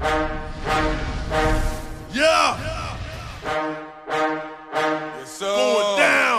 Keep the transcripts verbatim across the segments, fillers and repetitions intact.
Yeah. Yes, sir. Going down.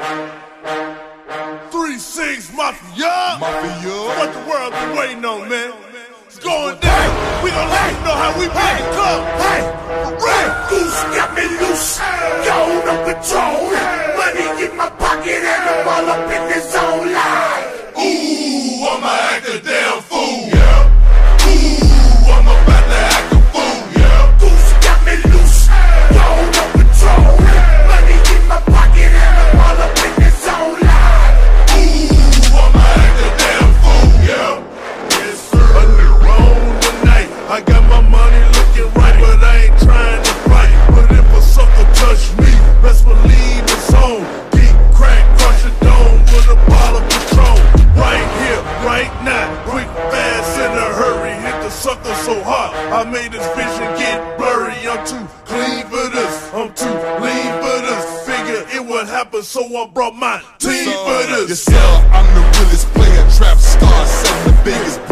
Three six Mafia. Mafia. What the world been waiting on, man? It's going down. We gon' let you know how we make it come. Hey, Red Goose got me loose. Gone on patrol. Money in my pocket and I'm all up in the zone line. Ooh, I'ma act a damn fool. Yeah. Ooh, I'm about to act a fool. Yeah. Goose got me loose. Gone on patrol. Money in my pocket and I'm all up in the zone line. Ooh, I'ma act a damn fool. Yeah. Yes, sir. A new wrong tonight. I got my money looking right, but I ain't trying to fight. But if a sucker touch me, best believe it's on. Geek, crack, crush a dome with a bottle of Patron. Right here, right now, quick, fast, in a hurry. Hit the sucker so hard, I made his vision get blurry. I'm too clean for this, I'm too lean for this. Figure it would happen, so I brought my team for this. Yes, sir. I'm the realest player, trap star, selling the biggest